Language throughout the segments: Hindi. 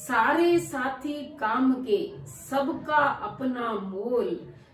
सारे साथी काम के, सबका अपना मोल,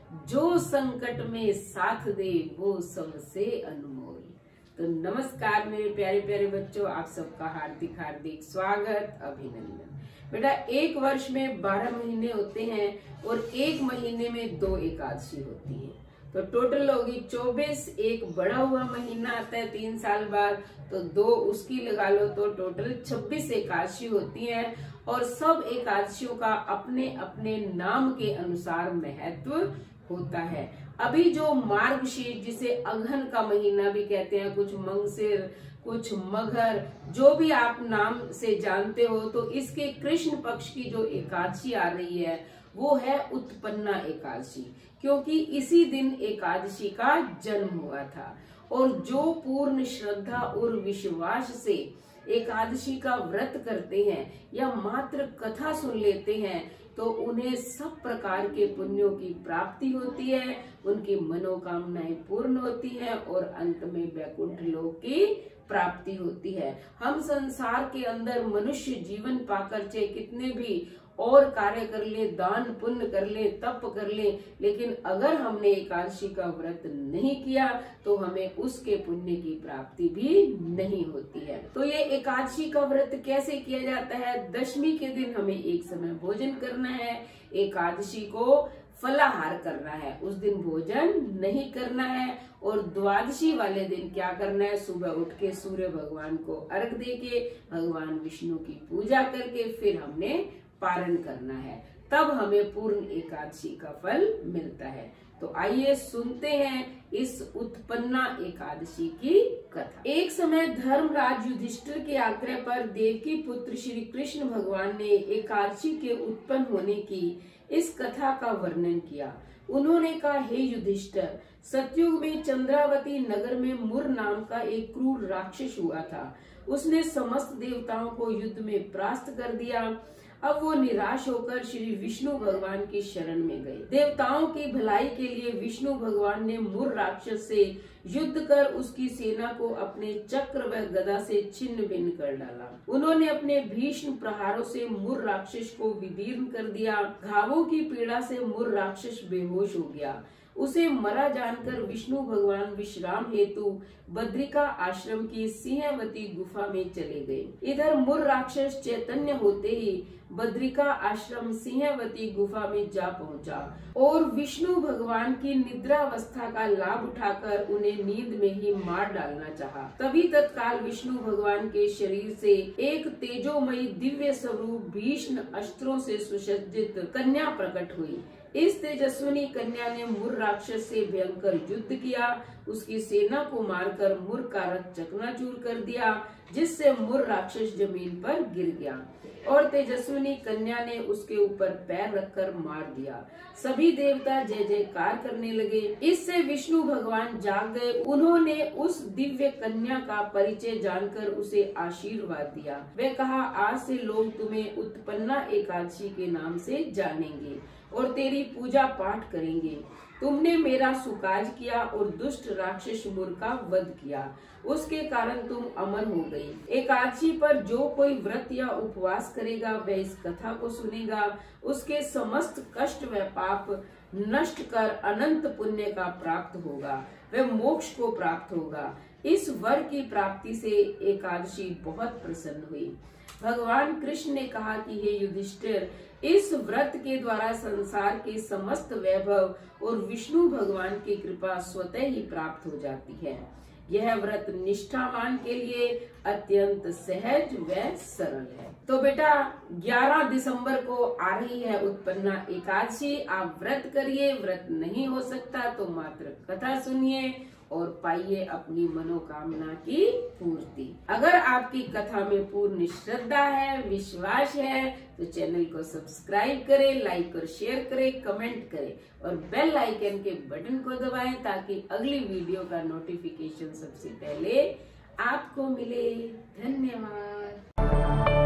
जो संकट में साथ दे वो सबसे अनमोल। तो नमस्कार मेरे प्यारे प्यारे बच्चों, आप सबका हार्दिक हार्दिक स्वागत, अभिनंदन। बेटा, एक वर्ष में 12 महीने होते हैं और एक महीने में 2 एकादशी होती है, तो टोटल होगी 24। एक बड़ा हुआ महीना आता है 3 साल बाद, तो 2 उसकी लगा लो, तो टोटल 26 एकादशी होती है। और सब एकादशियों का अपने अपने नाम के अनुसार महत्व होता है। अभी जो मार्गशीर्ष, जिसे अगहन का महीना भी कहते हैं, कुछ मंगसिर, कुछ मघर, जो भी आप नाम से जानते हो, तो इसके कृष्ण पक्ष की जो एकादशी आ रही है वो है उत्पन्ना एकादशी, क्योंकि इसी दिन एकादशी का जन्म हुआ था। और जो पूर्ण श्रद्धा और विश्वास से एकादशी का व्रत करते हैं या मात्र कथा सुन लेते हैं, तो उन्हें सब प्रकार के पुण्यों की प्राप्ति होती है, उनकी मनोकामनाएं पूर्ण होती हैं और अंत में वैकुंठ लोक की प्राप्ति होती है। हम संसार के अंदर मनुष्य जीवन पाकर चाहे कितने भी और कार्य कर ले, दान पुण्य कर ले, तप कर ले, लेकिन अगर हमने एकादशी का व्रत नहीं किया तो हमें उसके पुण्य की प्राप्ति भी नहीं होती है। तो ये एकादशी का व्रत कैसे किया जाता है? दशमी के दिन हमें एक समय भोजन करना है, एकादशी को फलाहार करना है, उस दिन भोजन नहीं करना है। और द्वादशी वाले दिन क्या करना है? सुबह उठ के सूर्य भगवान को अर्घ देके, भगवान विष्णु की पूजा करके फिर हमने पारण करना है, तब हमें पूर्ण एकादशी का फल मिलता है। तो आइए सुनते हैं इस उत्पन्ना एकादशी की कथा। एक समय धर्मराज युधिष्ठिर के आग्रह पर देवकी पुत्र श्री कृष्ण भगवान ने एकादशी के उत्पन्न होने की इस कथा का वर्णन किया। उन्होंने कहा, हे युधिष्ठिर, सतयुग में चंद्रावती नगर में मुर नाम का एक क्रूर राक्षस हुआ था। उसने समस्त देवताओं को युद्ध में परास्त कर दिया। अब वो निराश होकर श्री विष्णु भगवान की शरण में गए। देवताओं की भलाई के लिए विष्णु भगवान ने मुर राक्षस से युद्ध कर उसकी सेना को अपने चक्र व गदा से छिन्न भिन्न कर डाला। उन्होंने अपने भीषण प्रहारों से मुर राक्षस को विदीर्ण कर दिया। घावों की पीड़ा से मुर राक्षस बेहोश हो गया। उसे मरा जानकर विष्णु भगवान विश्राम हेतु बद्रिका आश्रम की सिंहवती गुफा में चले गए। इधर मुर राक्षस चैतन्य होते ही बद्रिका आश्रम सिंहवती गुफा में जा पहुंचा और विष्णु भगवान की निद्रावस्था का लाभ उठाकर उन्हें नींद में ही मार डालना चाहा। तभी तत्काल विष्णु भगवान के शरीर से एक तेजोमयी दिव्य स्वरूप भीषण अस्त्रों से सुसज्जित कन्या प्रकट हुई। इस तेजस्विनी कन्या ने मुर राक्षस से भयंकर युद्ध किया, उसकी सेना को मारकर मुर का रथ चकनाचूर कर दिया, जिससे मुर राक्षस जमीन पर गिर गया और तेजस्विनी कन्या ने उसके ऊपर पैर रखकर मार दिया। सभी देवता जय जयकार करने लगे। इससे विष्णु भगवान जाग गए। उन्होंने उस दिव्य कन्या का परिचय जानकर उसे आशीर्वाद दिया। वे कहा, आज से लोग तुम्हें उत्पन्ना एकादशी के नाम से जानेंगे और तेरी पूजा पाठ करेंगे। तुमने मेरा सुकाज किया और दुष्ट राक्षस मुर का वध किया, उसके कारण तुम अमर हो गई। एकादशी पर जो कोई व्रत या उपवास करेगा वह इस कथा को सुनेगा, उसके समस्त कष्ट व पाप नष्ट कर अनंत पुण्य का प्राप्त होगा, वह मोक्ष को प्राप्त होगा। इस वर की प्राप्ति से एकादशी बहुत प्रसन्न हुई। भगवान कृष्ण ने कहा कि हे युधिष्ठिर, इस व्रत के द्वारा संसार के समस्त वैभव और विष्णु भगवान की कृपा स्वतः ही प्राप्त हो जाती है। यह व्रत निष्ठावान के लिए अत्यंत सहज व सरल है। तो बेटा, 11 दिसंबर को आ रही है उत्पन्ना एकादशी। आप व्रत करिए, व्रत नहीं हो सकता तो मात्र कथा सुनिए और पाइए अपनी मनोकामना की पूर्ति। अगर आपकी कथा में पूर्ण श्रद्धा है, विश्वास है, तो चैनल को सब्सक्राइब करें, लाइक और शेयर करें, कमेंट करें और बेल आइकन के बटन को दबाएं ताकि अगली वीडियो का नोटिफिकेशन सबसे पहले आपको मिले। धन्यवाद।